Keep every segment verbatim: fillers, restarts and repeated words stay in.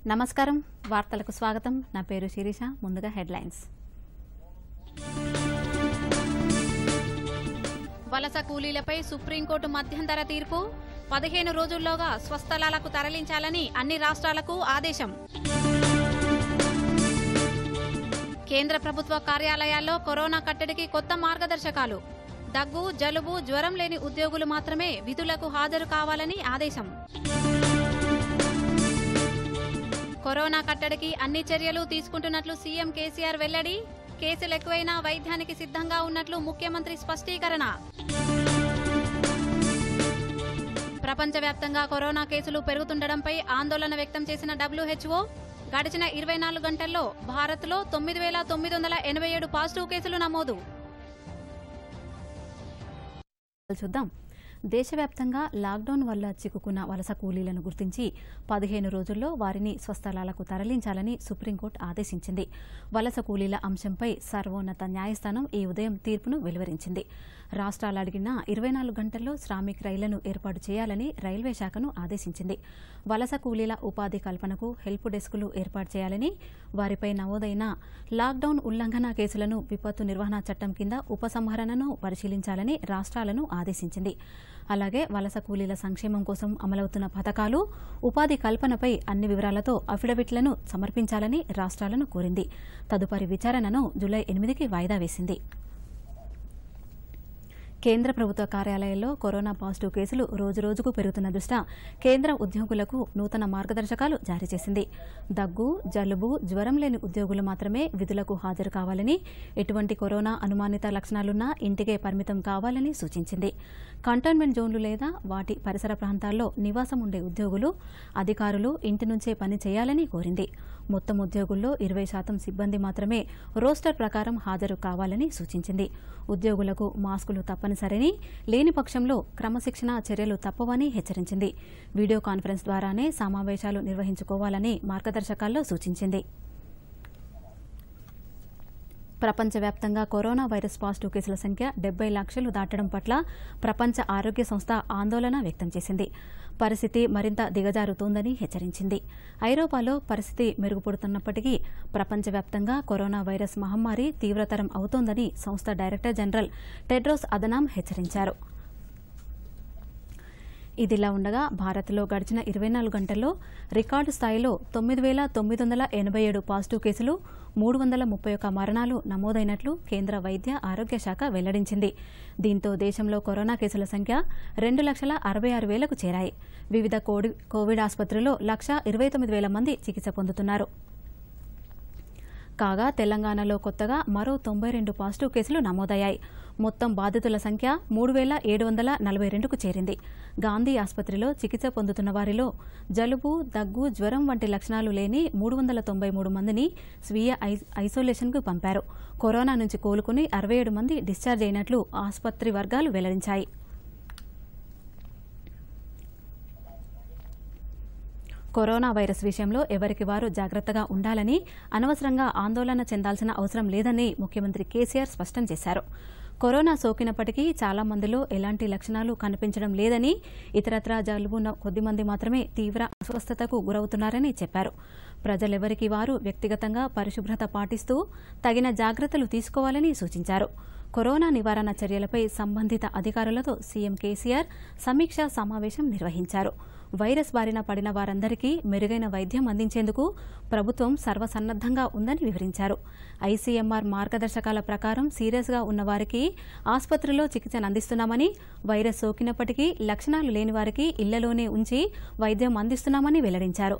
నమస్కారం వార్తలకు స్వాగతం నా పేరు శిరీష ముందుగా హెడ్లైన్స్ వలస కూలీలపై సుప్రీంకోర్టు మధ్యంతర తీర్పు పదిహేను రోజుల్లోగా స్వస్థలాలకు తరలించాలని అన్ని రాష్ట్రాలకు ఆదేశం కేంద్ర ప్రభుత్వ కార్యాలయాల్లో కరోనా కట్టడికి కొత్త మార్గదర్శకాలు దగ్గు జలుబు జ్వరం లేని ఉద్యోగులు మాత్రమే విధులకు హాజరు కావాలని ఆదేశం కరోనా కట్టడికి అన్ని చర్యలు తీసుకుంటున్నట్లు సీఎం కేసీఆర్ వెల్లడి కేసులు ఎక్కువైనా వైద్యానికి సిద్ధంగా ఉన్నట్లు ముఖ్యమంత్రి స్పష్టీకరణ ప్రపంచవ్యాప్తంగా కరోనా కేసులు పెరుగుతుండటంపై ఆందోళన వ్యక్తం చేసిన డబ్ల్యూహెచ్ఓ గడిచిన ఇరవై నాలుగు గంటల్లో భారత్లో తొమ్మిది వేల తొమ్మిది వందల ఎనభై ఏడు పాజిటివ్ కేసులు నమోదు. చూద్దాం. దేశవ్యాప్తంగా లాక్డౌన్ వల్ల చిక్కుకున్న వలస కూలీలను గుర్తించి పదిహేను రోజుల్లో వారిని స్వస్థలాలకు తరలించాలని సుప్రీంకోర్టు ఆదేశించింది. వలస కూలీల అంశంపై సర్వోన్నత న్యాయస్థానం ఈ ఉదయం తీర్పును వెలువరించింది. రాష్ట్రాలు అడిగిన ఇరవై నాలుగు గంటల్లో శ్రామిక్ రైళ్లను ఏర్పాటు చేయాలని రైల్వే శాఖను ఆదేశించింది. వలస కూలీల ఉపాధి కల్పనకు హెల్ప్ డెస్కులు ఏర్పాటు చేయాలని, వారిపై నమోదైన లాక్డౌన్ ఉల్లంఘన కేసులను విపత్తు నిర్వహణ చట్టం కింద ఉపసంహరణను పరిశీలించాలని రాష్ట్రాలను ఆదేశించింది. అలాగే వలస కూలీల సంక్షేమం కోసం అమలవుతున్న పథకాలు, ఉపాధి కల్పనపై అన్ని వివరాలతో అఫిడవిట్లను సమర్పించాలని రాష్ట్రాలను కోరింది. తదుపరి విచారణను జూలై ఎనిమిదికి వాయిదా వేసింది. కేంద్ర ప్రభుత్వ కార్యాలయాల్లో కరోనా పాజిటివ్ కేసులు రోజురోజుకు పెరుగుతున్న దృష్ట్యా కేంద్ర ఉద్యోగులకు నూతన మార్గదర్శకాలు జారీ చేసింది. దగ్గు జలుబు జ్వరం లేని ఉద్యోగులు మాత్రమే విధులకు హాజరు కావాలని, ఎటువంటి కరోనా అనుమానిత లక్షణాలున్నా ఇంటికే పరిమితం కావాలని సూచించింది. కంటైన్మెంట్ జోన్లు లేదా వాటి పరిసర ప్రాంతాల్లో నివాసం ఉండే ఉద్యోగులు, అధికారులు ఇంటి నుంచే పని చేయాలని కోరింది. మొత్తం ఉద్యోగుల్లో ఇరవై శాతం సిబ్బంది మాత్రమే రోస్టర్ ప్రకారం హాజరు కావాలని సూచించింది. ఉద్యోగులకు మాస్కులు తప్పనిసరిని, లేని పక్షంలో క్రమశిక్షణ చర్యలు తప్పవని హెచ్చరించింది. వీడియో కాన్ఫరెన్స్ ద్వారానే సమావేశాలు నిర్వహించుకోవాలని మార్గదర్శకాల్లో సూచించింది. ప్రపంచవ్యాప్తంగా కరోనా వైరస్ పాజిటివ్ కేసుల సంఖ్య డెబ్బై లక్షలు దాటడం పట్ల ప్రపంచ ఆరోగ్య సంస్థ ఆందోళన వ్యక్తం చేసింది. పరిస్థితి మరింత దిగజారుతోందని హెచ్చరించింది. ఐరోపాలో పరిస్థితి మెరుగుపడుతున్నప్పటికీ ప్రపంచవ్యాప్తంగా కరోనా వైరస్ మహమ్మారి తీవ్రతరం అవుతోందని సంస్థ డైరెక్టర్ జనరల్ టెడ్రోస్ అదనామ్ హెచ్చరించారు. ఇదిలా ఉండగా భారత్లో గడిచిన ఇరవై నాలుగు గంటల్లో రికార్డు స్థాయిలో తొమ్మిది వేల తొమ్మిది వందల ఎనభై ఏడు పాజిటివ్ కేసులు, మూడు వందల ముప్పై ఒక్క మరణాలు నమోదైనట్లు కేంద్ర వైద్య ఆరోగ్య శాఖ వెల్లడించింది. దీంతో దేశంలో కరోనా కేసుల సంఖ్య రెండు లక్షల అరవై ఆరు వేలకు చేరాయి. వివిధ కోవిడ్ ఆసుపత్రుల్లో లక్ష ఇరవై తొమ్మిది వేల మంది చికిత్స పొందుతున్నారు. కాగా తెలంగాణలో కొత్తగా మరో తొంభై రెండు పాజిటివ్ కేసులు నమోదయ్యాయి. మొత్తం బాధితుల సంఖ్య మూడు వేల ఏడు వందల నలభై రెండుకు చేరింది. గాంధీ ఆసుపత్రిలో చికిత్స పొందుతున్న వారిలో జలుబు దగ్గు జ్వరం వంటి లక్షణాలు లేని మూడు వందల తొంభై మూడు మందిని స్వీయ ఐసోలేషన్కు పంపారు. కరోనా నుంచి కోలుకుని అరవై ఏడు మంది డిశ్చార్జ్ అయినట్లు ఆసుపత్రి వర్గాలు వెల్లడించాయి. కరోనా వైరస్ విషయంలో ఎవరికి వారు జాగ్రత్తగా ఉండాలని, అనవసరంగా ఆందోళన చెందాల్సిన అవసరం లేదని ముఖ్యమంత్రి కేసీఆర్ స్పష్టం చేశారు. కరోనా సోకినప్పటికీ చాలా మందిలో ఎలాంటి లక్షణాలు కనిపించడం లేదని, ఇతరత్రా జలుబున్న కొద్దిమంది మాత్రమే తీవ్ర అస్వస్థతకు గురవుతున్నారని చెప్పారు. ప్రజలెవరికి వారు వ్యక్తిగతంగా పరిశుభ్రత పాటిస్తూ తగిన జాగ్రత్తలు తీసుకోవాలని సూచించారు. కరోనా నివారణ చర్యలపై సంబంధిత అధికారులతో సీఎం కేసీఆర్ సమీక్షా సమావేశం నిర్వహించారు. వైరస్ బారిన పడిన వారందరికీ మెరుగైన వైద్యం అందించేందుకు ప్రభుత్వం సర్వసన్నద్దంగా ఉందని వివరించారు. ఐసీఎంఆర్ మార్గదర్శకాల ప్రకారం సీరియస్గా ఉన్న వారికి ఆసుపత్రిలో చికిత్సను అందిస్తున్నామని, వైరస్ సోకినప్పటికీ లక్షణాలు లేని వారికి ఇళ్లలోనే ఉంచి వైద్యం అందిస్తున్నామని వెల్లడించారు.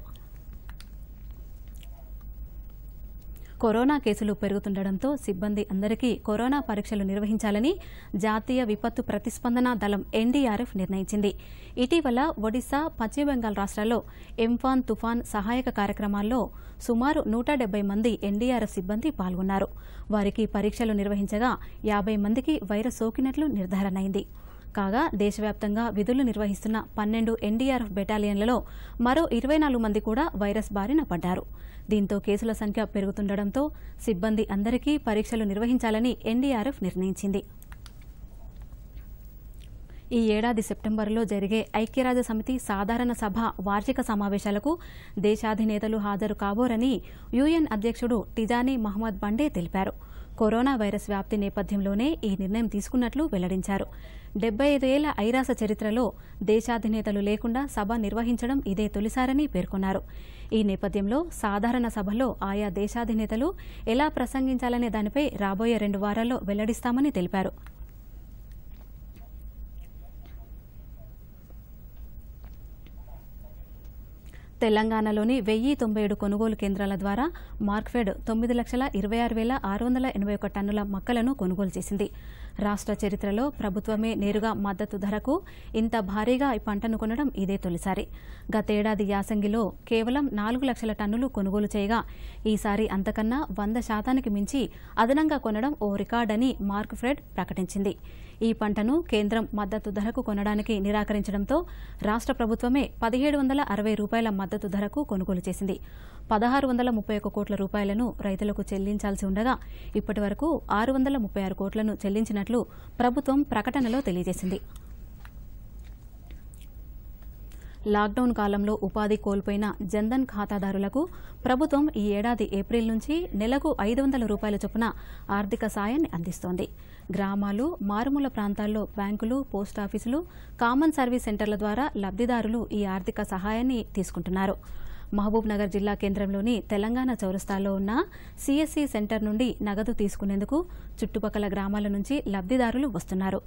కరోనా కేసులు పెరుగుతుండటంతో సిబ్బంది అందరికీ కరోనా పరీక్షలు నిర్వహించాలని జాతీయ విపత్తు ప్రతిస్పందన దళం ఎన్డీఆర్ఎఫ్ నిర్ణయించింది. ఇటీవల ఒడిశా, పశ్చిమ బెంగాల్ రాష్ట్రాల్లో ఎంఫాన్ తుఫాన్ సహాయక కార్యక్రమాల్లో సుమారు నూట డెబ్బై మంది ఎన్డీఆర్ఎఫ్ సిబ్బంది పాల్గొన్నారు. వారికి పరీక్షలు నిర్వహించగా యాభై మందికి వైరస్ సోకినట్లు నిర్ధారణ అయింది. కాగా దేశవ్యాప్తంగా విధులు నిర్వహిస్తున్న పన్నెండు ఎన్డీఆర్ఎఫ్ బెటాలియన్లలో మరో ఇరవై నాలుగు మంది కూడా వైరస్ బారిన పడ్డారు. దీంతో కేసుల సంఖ్య పెరుగుతుండటంతో సిబ్బంది అందరికీ పరీక్షలు నిర్వహించాలని ఎన్డీఆర్ఎఫ్ నిర్ణయించింది. ఈ ఏడాది సెప్టెంబరులో జరిగే ఐక్యరాజ్య సమితి సాధారణ సభ వార్షిక సమావేశాలకు దేశాధినేతలు హాజరు కాబోరని యూఎన్ అధ్యక్షుడు టిజానీ మహ్మద్ బండే తెలిపారు. కరోనా వైరస్ వ్యాప్తి నేపథ్యంలోనే ఈ నిర్ణయం తీసుకున్నట్లు వెల్లడించారు. డెబ్బై ఐదు ఏళ్ల ఐరాస చరిత్రలో దేశాధినేతలు లేకుండా సభ నిర్వహించడం ఇదే తొలిసారని పేర్కొన్నారు. ఈ నేపథ్యంలో సాధారణ సభలో ఆయా దేశాధినేతలు ఎలా ప్రసంగించాలనే దానిపై రాబోయే రెండు వారాల్లో వెల్లడిస్తామని తెలిపారు. తెలంగాణలోని వెయ్యి తొంభై ఏడు కొనుగోలు కేంద్రాల ద్వారా మార్క్ఫెడ్ తొమ్మిది లక్షల ఇరవై ఆరు వేల ఆరు వందల ఎనభై ఒక టన్నుల మొక్కలను కొనుగోలు చేసింది. రాష్ట్ర చరిత్రలో ప్రభుత్వమే నేరుగా మద్దతు ధరకు ఇంత భారీగా ఈ పంటను కొనడం ఇదే తొలిసారి. గతేడాది యాసంగిలో కేవలం నాలుగు లక్షల టన్నులు కొనుగోలు చేయగా ఈసారి అంతకన్నా వంద శాతానికి మించి అదనంగా కొనడం ఓ రికార్డని మార్క్ఫెడ్ ప్రకటించింది. ఈ పంటను కేంద్రం మద్దతు ధరకు కొనడానికి నిరాకరించడంతో రాష్ట్ర ప్రభుత్వమే పదిహేడు వందల అరవై రూపాయల మద్దతు ధరకు కొనుగోలు చేసింది. పదహారు వందల ముప్పై ఒక్క కోట్ల రూపాయలను రైతులకు చెల్లించాల్సి ఉండగా ఇప్పటి వరకు ఆరు వందల ముప్పై ఆరు కోట్లను చెల్లించినట్లు ప్రభుత్వం ప్రకటనలో తెలియజేసింది. లాక్డౌన్ కాలంలో ఉపాధి కోల్పోయిన జన్ధన్ ఖాతాదారులకు ప్రభుత్వం ఈ ఏడాది ఏప్రిల్ నుంచి నెలకు ఐదు వందల రూపాయల చొప్పున ఆర్థిక సాయాన్ని అందిస్తోంది. గ్రామాలు, మారుమూల ప్రాంతాల్లో బ్యాంకులు, పోస్టాఫీసులు, కామన్ సర్వీస్ సెంటర్ల ద్వారా లబ్దిదారులు ఈ ఆర్థిక సహాయాన్ని తీసుకుంటున్నారు. మహబూబ్ నగర్ జిల్లా కేంద్రంలోని తెలంగాణ చౌరస్తాలో ఉన్న సీఎస్సీ సెంటర్ నుండి నగదు తీసుకునేందుకు చుట్టుపక్కల గ్రామాల నుంచి లబ్దిదారులు వస్తున్నారు.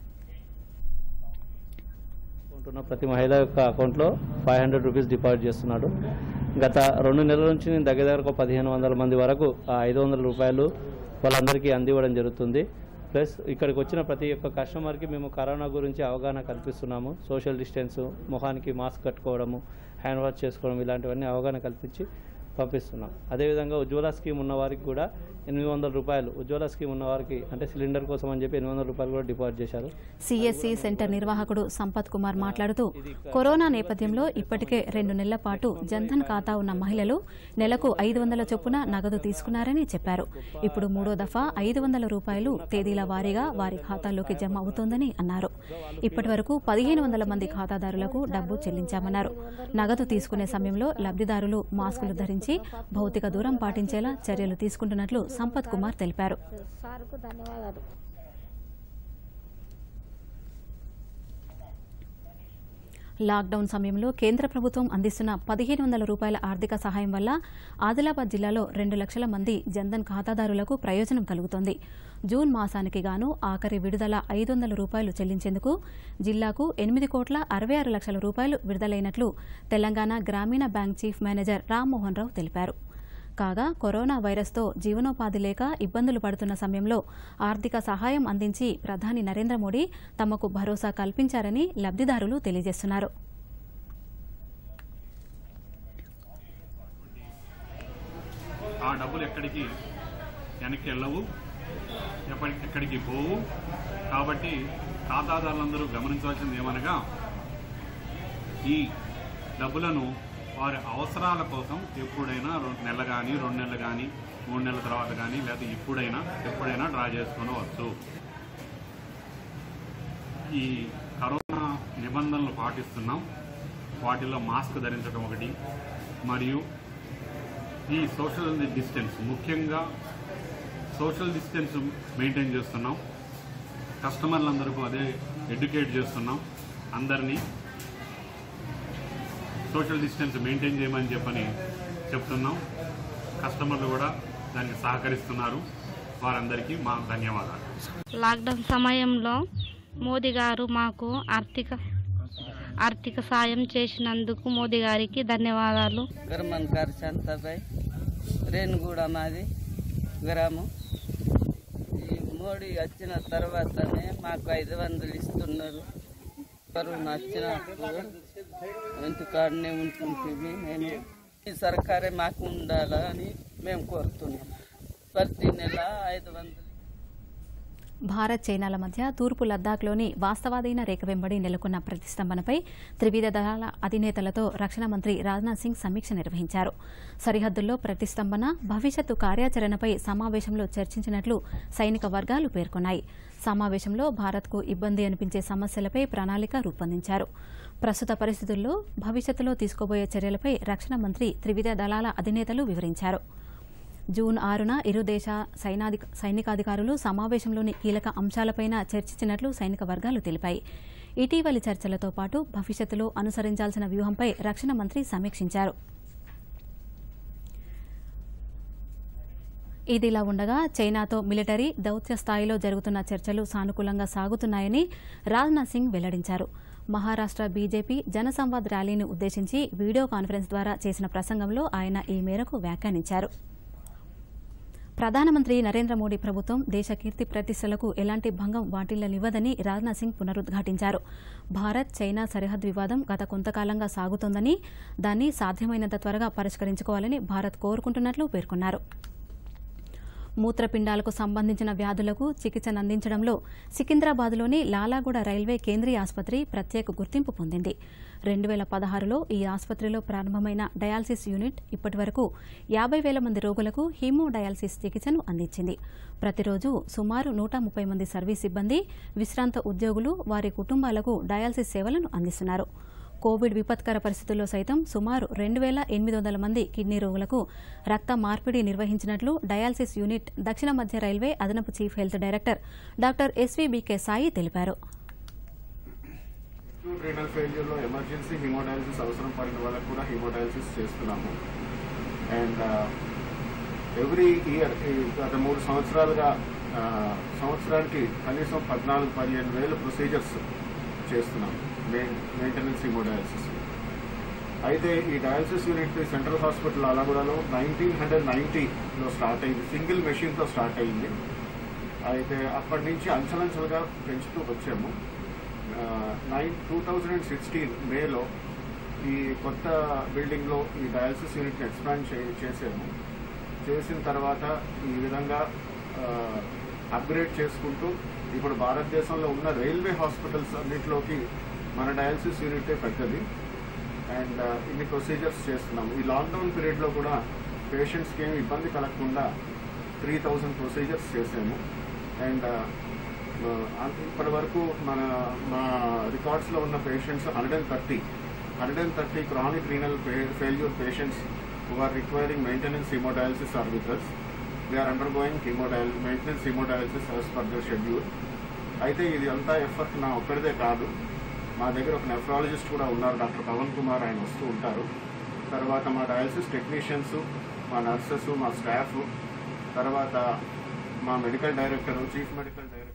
ప్రతి మహిళ యొక్క అకౌంట్లో ఫైవ్ హండ్రెడ్ రూపీస్ డిపాజిట్ చేస్తున్నాడు. గత రెండు నెలల నుంచి నేను దగ్గర దగ్గర ఒక పదిహేను వందల మంది వరకు ఆ ఐదు వందల రూపాయలు వాళ్ళందరికీ అందివ్వడం జరుగుతుంది. ప్లస్ ఇక్కడికి వచ్చిన ప్రతి ఒక్క కస్టమర్కి మేము కరోనా గురించి అవగాహన కల్పిస్తున్నాము. సోషల్ డిస్టెన్స్, ముఖానికి మాస్క్ కట్టుకోవడము, హ్యాండ్ వాష్ చేసుకోవడం, ఇలాంటివన్నీ అవగాహన కల్పించి పంపిస్తున్నాం. అదేవిధంగా ఉజ్వల స్కీమ్ ఉన్న వారికి కూడా ఎనిమిది వందల రూపాయలు ఉజ్వల స్కీమ్ ఉన్న వారికి అంటే సిలిండర్ కోసం అని చెప్పి ఎనిమిది వందల రూపాయలు కూడా డిపాజిట్ చేశారు. సీఎస్సీ సెంటర్ నిర్వాహకుడు సంపత్ కుమార్ మాట్లాడుతూ కరోనా నేపథ్యంలో ఇప్పటికే రెండు నెలల పాటు జన్ధన్ ఖాతా ఉన్న మహిళలు నెలకు ఐదు వందల చొప్పున నగదు తీసుకున్నారని చెప్పారు. ఇప్పుడు మూడో దఫా ఐదు వందల రూపాయలు తేదీల వారీగా వారి ఖాతాల్లోకి జమ అవుతోందని అన్నారు. ఇప్పటి వరకు పదిహేను వందల మంది ఖాతాదారులకు డబ్బు చెల్లించామన్నారు. నగదు తీసుకునే సమయంలో లబ్దిదారులు మాస్కులు ధరించి భౌతిక దూరం పాటించేలా చర్యలు తీసుకుంటున్నట్లు సంపత్ కుమార్ తెలిపారు. లాక్డౌన్ సమయంలో కేంద్ర ప్రభుత్వం అందిస్తున్న పదిహేను వందల రూపాయల ఆర్థిక సహాయం వల్ల ఆదిలాబాద్ జిల్లాలో రెండు లక్షల మంది జన్ధన్ ఖాతాదారులకు ప్రయోజనం కలుగుతోంది. జూన్ మాసానికి గాను ఆఖరి విడుదల ఐదు వందల రూపాయలు చెల్లించేందుకు జిల్లాకు ఎనిమిది కోట్ల అరవై ఆరు లక్షల రూపాయలు విడుదలైనట్లు తెలంగాణ గ్రామీణ bank chief manager Rammohan Rao తెలిపారు. కాగా కరోనా వైరస్తో జీవనోపాధి లేక ఇబ్బందులు పడుతున్న సమయంలో ఆర్థిక సహాయం అందించి ప్రధాని నరేంద్ర మోడీ తమకు భరోసా కల్పించారని లబ్దిదారులు తెలియజేస్తున్నారు. ఆ డబ్బులు ఎక్కడికి వెనక్కి వెళ్ళవు, ఎక్కడికి పోవు. కాబట్టి ఖాతాదారులందరూ గమనించవలసింది ఏమనగా ఈ డబ్బులను వారి అవసరాల కోసం ఎప్పుడైనా రెండు నెలలు కానీ రెండు నెలలు కానీ మూడు నెలల తర్వాత కానీ లేదా ఎప్పుడైనా ఎప్పుడైనా డ్రా చేసుకునవచ్చు. ఈ కరోనా నిబంధనలు పాటిస్తున్నాం. వాటిల్లో మాస్క్ ధరించడం ఒకటి, మరియు ఈ సోషల్ డిస్టెన్స్, ముఖ్యంగా సోషల్ డిస్టెన్స్ మెయింటైన్ చేస్తున్నాం. కస్టమర్లందరికీ అదే ఎడ్యుకేట్ చేస్తున్నాం. అందరినీ సోషల్ డిస్టెన్స్ మెయింటైన్ చేయమని చెప్పని చెప్తున్నాం. కస్టమర్లు కూడా దానికి సహకరిస్తున్నారు. వారందరికీ మా ధన్యవాదాలు. లాక్డౌన్ సమయంలో మోదీ గారు మాకు ఆర్థిక ఆర్థిక సాయం చేసినందుకు మోదీ గారికి ధన్యవాదాలు. గర్మన్ గారు శాంతాబాయ్, రేణుగూడ మాది గ్రామం. ఈ మోడీ వచ్చిన తర్వాతనే మాకు ఐదు వందలు ఇస్తున్నారు. కరోనా వచ్చినప్పుడు ఇంటికాడనే ఉంటుంటుంది. మేము ఈ సర్కారే మాకు ఉండాలని మేము కోరుతున్నాం. ప్రతి నెల ఐదు వందలు భారత్ చైనాల మధ్య తూర్పు లద్దాఖ్లోని వాస్తవాధీన రేఖ వెంబడి నెలకొన్న ప్రతిష్టంభనపై త్రివిధ దళాల అధినేతలతో రక్షణ మంత్రి రాజ్నాథ్ సింగ్ సమీక్ష నిర్వహించారు. సరిహద్దుల్లో ప్రతిష్టంభన, భవిష్యత్తు కార్యాచరణపై సమావేశంలో చర్చించినట్లు సైనిక వర్గాలు పేర్కొన్నాయి. సమావేశంలో భారత్కు ఇబ్బంది అనిపించే సమస్యలపై ప్రణాళిక రూపొందించారు. ప్రస్తుత పరిస్థితుల్లో భవిష్యత్తులో తీసుకోబోయే చర్యలపై రక్షణ మంత్రి త్రివిధ దళాల అధినేతలు వివరించారు. జూన్ ఆరున ఇరు దేశ సైనికాధికారులు సమావేశంలోని కీలక అంశాలపై చర్చించినట్లు సైనిక వర్గాలు తెలిపాయి. ఇటీవలి చర్చలతో పాటు భవిష్యత్తులో అనుసరించాల్సిన వ్యూహంపై రక్షణ మంత్రి సమీక్షించారు. ఇదిలా ఉండగా చైనాతో మిలిటరీ దౌత్య స్థాయిలో జరుగుతున్న చర్చలు సానుకూలంగా సాగుతున్నాయని రాజ్నాథ్ సింగ్ వెల్లడించారు. మహారాష్ట బీజేపీ జనసంవాద్ ర్యాలీని ఉద్దేశించి వీడియో కాన్ఫరెన్స్ ద్వారా చేసిన ప్రసంగంలో ఆయన ఈ మేరకు వ్యాఖ్యానించారు. ప్రధానమంత్రి నరేంద్ర మోడీ ప్రభుత్వం దేశ కీర్తి ప్రతిష్టలకు ఎలాంటి భంగం వాటిల్లనివ్వదని రాజ్నాథ్ సింగ్ పునరుద్ఘాటించారు. భారత్ చైనా సరిహద్దు వివాదం గత కొంతకాలంగా సాగుతోందని, దాన్ని సాధ్యమైనంత త్వరగా పరిష్కరించుకోవాలని భారత్ కోరుకుంటున్నట్లు పేర్కొన్నారు. మూత్రపిండాలకు సంబంధించిన వ్యాధులకు చికిత్సనందించడంలో సికింద్రాబాద్లోని లాలాగూడ రైల్వే కేంద్రీయ ఆసుపత్రి ప్రత్యేక గుర్తింపు పొందింది. రెండు వేల పదహారులో ఈ ఆసుపత్రిలో ప్రారంభమైన డయాలసిస్ యూనిట్ ఇప్పటి వరకు యాబై వేల మంది రోగులకు హీమోడయాలసిస్ చికిత్సను అందించింది. ప్రతిరోజు సుమారు నూట ముప్పై మంది సర్వీస్ సిబ్బంది, విశ్రాంత ఉద్యోగులు, వారి కుటుంబాలకు డయాలసిస్ సేవలను అందిస్తున్నారు. కోవిడ్ విపత్కర పరిస్థితుల్లో సైతం సుమారు రెండు వేల ఎనిమిది వందల మంది కిడ్నీ రోగులకు రక్త మార్పిడి నిర్వహించినట్లు డయాలసిస్ యూనిట్ దక్షిణ మధ్య రైల్వే అదనపు chief health director doctor S V B K Sai తెలిపారు. రీనల్ ఫెయిల్యూర్లో ఎమర్జెన్సీ హీమోడయాలసిస్ అవసరం పడిన వాళ్ళకు కూడా హీమోడయాలసిస్ చేస్తున్నాము. అండ్ ఎవ్రీ ఇయర్ గత మూడు సంవత్సరాలుగా సంవత్సరానికి కనీసం పద్నాలుగు పదిహేను వేల ప్రొసీజర్స్ చేస్తున్నాము మెయింటెనెన్స్ హీమోడయాలసిస్. అయితే ఈ డయాలసిస్ యూనిట్ సెంట్రల్ హాస్పిటల్ అలాగూడలో నైన్టీన్ హండ్రెడ్ నైన్టీలో స్టార్ట్ అయింది, సింగిల్ మెషిన్తో స్టార్ట్ అయింది. అయితే అప్పటి నుంచి అంచలంచలుగా పెంచుతూ వచ్చాము. Nine two thousand and sixteen మేలో ఈ కొత్త బిల్డింగ్లో ఈ డయాలసిస్ యూనిట్ని ఎక్స్పాండ్ చే చేసాము చేసిన తర్వాత ఈ విధంగా అప్గ్రేడ్ చేసుకుంటూ ఇప్పుడు భారతదేశంలో ఉన్న రైల్వే హాస్పిటల్స్ అన్నింటిలోకి మన డయాలసిస్ యూనిటే పెద్దది. అండ్ ఇన్ని ప్రొసీజర్స్ చేస్తున్నాము. ఈ లాక్డౌన్ పీరియడ్లో కూడా పేషెంట్స్కి ఏమి ఇబ్బంది కలగకుండా త్రీ థౌజండ్ ప్రొసీజర్స్ చేసాము. అండ్ ఇప్పటి వరకు మన మా రికార్డ్స్లో ఉన్న patients hundred and thirty hundred and thirty chronic renal failure patients who are requiring maintenance hemodialysis are with us. They are undergoing hemodialysis, maintenance hemodialysis as per their schedule. అయితే ఇది అంతా ఎఫర్ట్ నా ఒక్కడిదే కాదు. మా దగ్గర ఒక నెఫ్రాలజిస్ట్ కూడా ఉన్నారు, డాక్టర్ పవన్ కుమార్, ఆయన వస్తూ ఉంటారు. తర్వాత మా డయాలసిస్ టెక్నీషియన్స్, మా నర్సెస్, మా స్టాఫ్, తర్వాత మా medical director, chief medical director.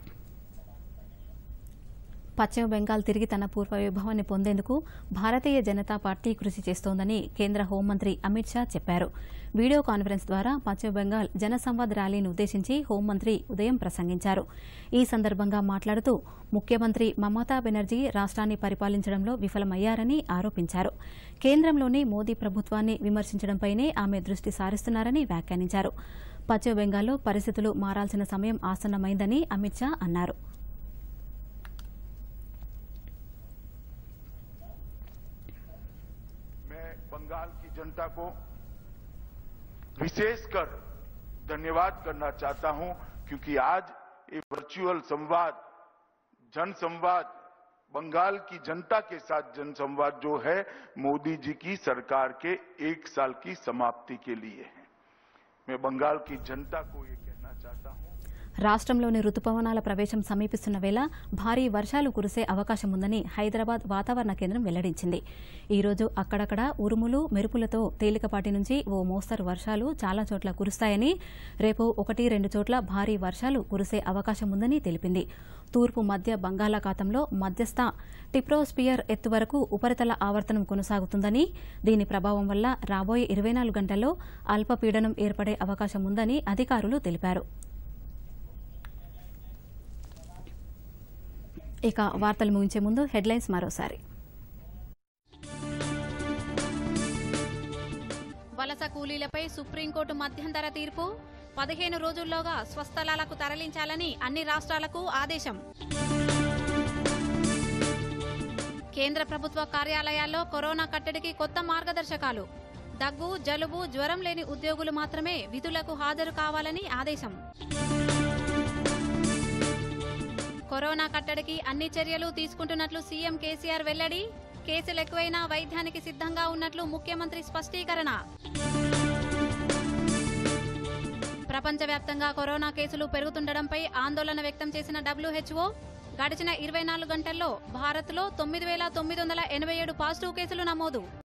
Paschim Bengal తిరిగి తన పూర్వ వైభవాన్ని పొందేందుకు భారతీయ జనతా పార్టీ కృషి చేస్తోందని కేంద్ర హోంమంత్రి అమిత్ షా చెప్పారు. వీడియో కాన్ఫరెన్స్ ద్వారా పశ్చిమ బెంగాల్ జనసంవాద్ ర్యాలీని ఉద్దేశించి హోంమంత్రి ఉదయం ప్రసంగించారు. ఈ సందర్భంగా మాట్లాడుతూ ముఖ్యమంత్రి మమతా బెనర్జీ రాష్ట్రాన్ని పరిపాలించడంలో విఫలమయ్యారని ఆరోపించారు. కేంద్రంలోని మోదీ ప్రభుత్వాన్ని విమర్శించడంపైనే ఆమె దృష్టి సారిస్తున్నారని వ్యాఖ్యానించారు. పశ్చిమ బెంగాల్లో పరిస్థితులు మారాల్సిన సమయం ఆసన్నమైందని అమిత్ షా అన్నారు. बंगाल की जनता को विशेषकर धन्यवाद करना चाहता हूं, क्योंकि आज ये वर्चुअल संवाद, जन संवाद, बंगाल की जनता के साथ जन संवाद जो है मोदी जी की सरकार के एक साल की समाप्ति के लिए है. मैं बंगाल की जनता को ये कहना चाहता हूं. రాష్ట్రంలోని రుతుపవనాల ప్రవేశం సమీపిస్తున్న వేళ భారీ వర్షాలు కురిసే అవకాశం ఉందని హైదరాబాద్ వాతావరణ కేంద్రం వెల్లడించింది. ఈ రోజు అక్కడక్కడ ఉరుములు, మెరుపులతో తేలికపాటి నుంచి ఓ మోస్తరు వర్షాలు చాలా చోట్ల కురుస్తాయని, రేపు ఒకటి రెండు చోట్ల భారీ వర్షాలు కురిసే అవకాశం ఉందని తెలిపింది. తూర్పు మధ్య బంగాళాఖాతంలో మధ్యస్థ ట్రిపోస్ఫియర్ ఎత్తు వరకు ఉపరితల ఆవర్తనం కొనసాగుతుందని, దీని ప్రభావం వల్ల రాబోయే ఇరవై నాలుగు గంటల్లో అల్పపీడనం ఏర్పడే అవకాశం ఉందని అధికారులు తెలిపారు. ఇక వార్తలు ముగించే ముందు హెడ్లైన్స్ మరోసారి. వలస కూలీలపై సుప్రీంకోర్టు మధ్యంతర తీర్పు, పదిహేను రోజుల్లోగా స్వస్థలాలకు తరలించాలని అన్ని రాష్ట్రాలకు ఆదేశం. కేంద్ర ప్రభుత్వ కార్యాలయాల్లో కరోనా కట్టడికి కొత్త మార్గదర్శకాలు. దగ్గు, జలుబు, జ్వరం లేని ఉద్యోగులు మాత్రమే విధులకు హాజరు కావాలని ఆదేశం. కరోనా కట్టడికి అన్ని చర్యలు తీసుకుంటున్నట్లు సీఎం కేసీఆర్ వెల్లడి. కేసులు ఎక్కువైనా వైద్యానికి సిద్ధంగా ఉన్నట్లు ముఖ్యమంత్రి స్పష్టీకరణ. ప్రపంచవ్యాప్తంగా కరోనా కేసులు పెరుగుతుండటంపై ఆందోళన వ్యక్తం చేసిన డబ్ల్యూహెచ్ఓ గడిచిన ఇరవై నాలుగు గంటల్లో భారత్లో తొమ్మిది వేల తొమ్మిది వందల ఎనభై ఏడు పాజిటివ్ కేసులు నమోదు.